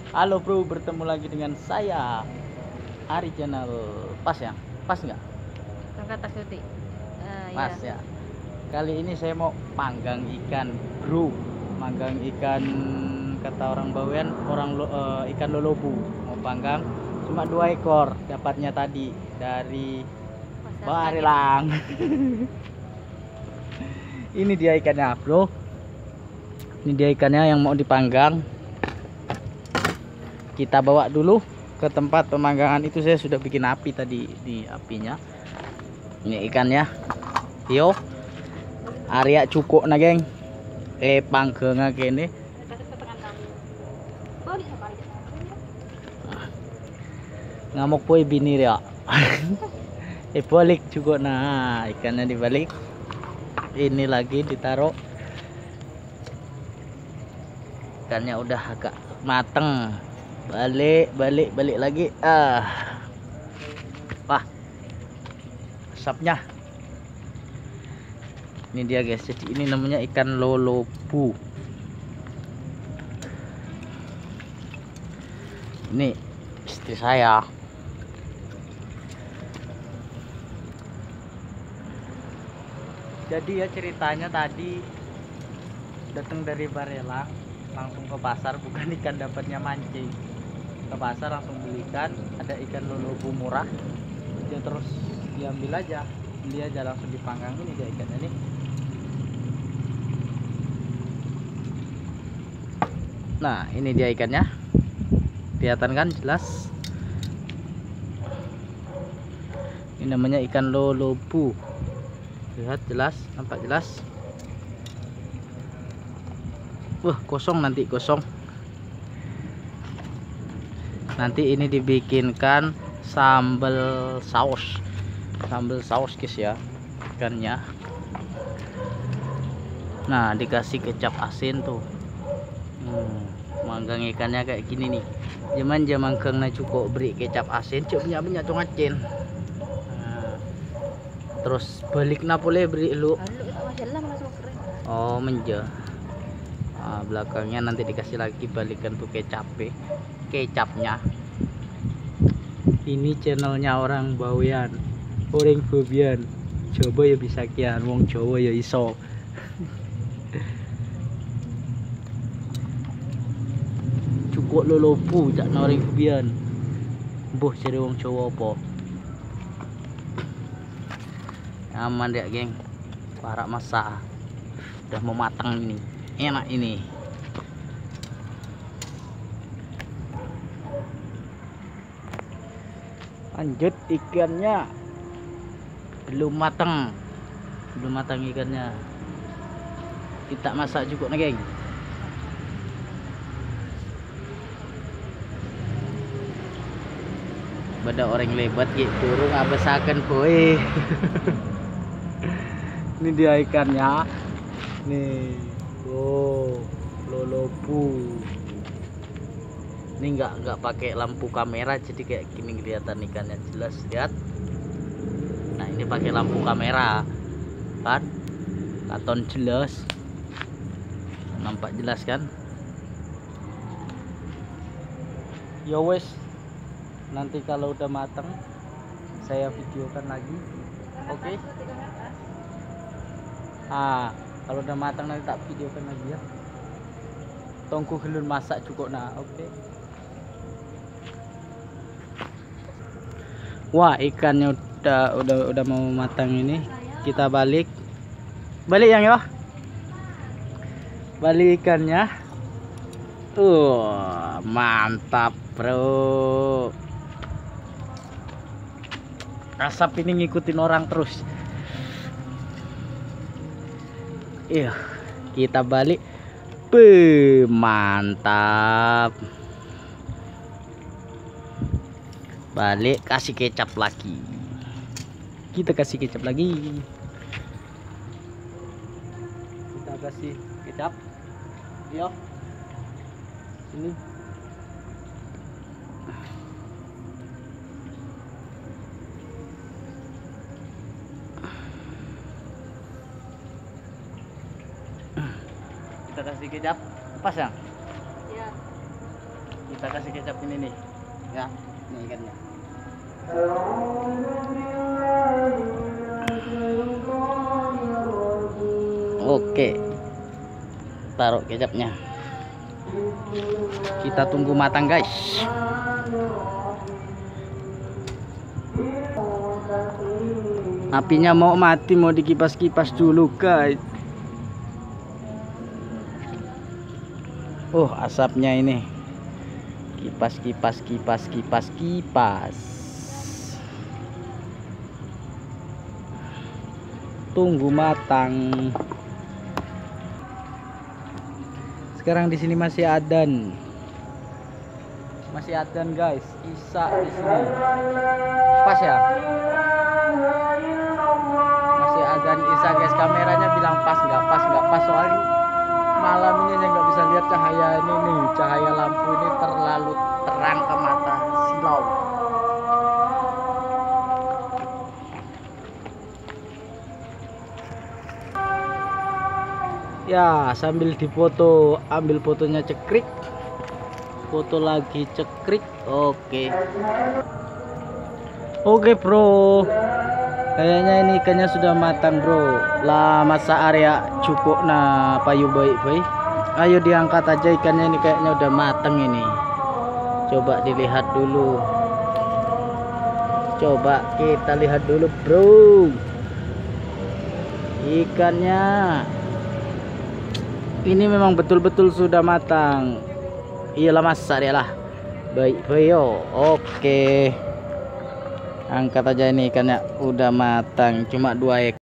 Halo bro, bertemu lagi dengan saya Ari channel. Pas ya? Pas nggak? Kata Suti. Pas Ya. ya. Kali ini saya mau panggang ikan bro. Manggang ikan, kata orang Bawean, ikan lolobu. Mau panggang cuma 2 ekor dapatnya tadi dari Pasar Kaget. Barilang. Ini dia ikannya bro. Ini dia ikannya yang mau dipanggang. Kita bawa dulu ke tempat pemanggangan. Itu saya sudah bikin api tadi di apinya. Ini ikannya. Yo. Area cukup na geng. Panggang kene. Ngamuk poy binir ya. Balik cukup. Nah, ikannya dibalik. Ini lagi ditaruh. Ikannya udah agak mateng. Balik lagi. Wah, asapnya. Ini dia guys, jadi ini namanya ikan lolobu. Ini istri saya. Jadi ya ceritanya tadi datang dari Barelang langsung ke pasar, bukan ikan dapatnya mancing. Ke pasar langsung beli ikan, ada ikan lolobu murah. Dia terus diambil aja, beli aja langsung dipanggang. Ini dia ikannya nih. Nah, ini dia ikannya. Kelihatan kan jelas. Ini namanya ikan lolobu. Lihat jelas, nampak jelas. Kosong nanti kosong. Nanti ini dibikinkan sambal saus. Sambal saus guys ya ikannya. Nah, dikasih kecap asin tuh. Manggang ikannya kayak gini nih. Zaman kena cukup beri kecap asin, cuk banyak congacin. Terus balik napole beri lu. Oh, menja. Nah, belakangnya nanti dikasih lagi balikan tuh kecapnya. Ini channelnya orang Bawean, orang Bobian. Coba ya bisa kian, wong Jawa ya iso. Cukup lolobu jak orang Bobian. Mbuh jadi wong Jawa apa? Aman ya geng. Parak masak. Udah mau matang ini. Enak ini. Lanjut ikannya. Belum matang ikannya. Kita masak juga nih geng. Bada orang lebat gitu turun abesakan boy. Ini dia ikannya nih. Lolobu. Ini nggak pakai lampu kamera, jadi kayak gini kelihatan ikannya jelas. Lihat. Nah, ini pakai lampu kamera kan, katon jelas, nampak jelas kan. Yo wes, nanti kalau udah matang saya videokan lagi. Oke. Kalau udah matang nanti tak videokan lagi ya. Tunggu gelun masak cukup nah. Oke. Wah, ikannya udah mau matang ini. Kita balik yang ya. Balik ikannya. Mantap bro. Asap ini ngikutin orang terus. Iya, kita balik. Mantap. Balik, kasih kecap lagi. Kita kasih kecap lagi. Kita kasih kecap. Yo. Ini. Kita kasih kecap. Pas ya? Ya. Kita kasih kecap ini nih. Ya, ini ikannya. Oke. Taruh kecapnya. Kita tunggu matang, guys. Apinya mau mati, mau dikipas-kipas dulu, guys. Oh, asapnya ini. Kipas. Tunggu matang. Sekarang di sini masih adzan. Masih adzan, guys. Isya di sini. Pas ya? Masih adzan isya, guys. Kameranya bilang pas nggak pas soalnya malam ini saya nggak bisa lihat cahaya ini nih. Cahaya lampu ini terlalu terang ke mata silau. Ya, sambil difoto, ambil fotonya cekrik. Foto lagi cekrik. Oke, bro. Kayaknya ini ikannya sudah matang, bro. Lah, masa area cukup nah payu baik. Ayo diangkat aja ikannya, ini kayaknya udah matang ini. Coba dilihat dulu. Coba kita lihat dulu, bro. Ikannya ini memang betul-betul sudah matang. Iyalah, masa dia lah. Baik, yo. Oke. Angkat aja ini ikannya udah matang, cuma 2 ekor.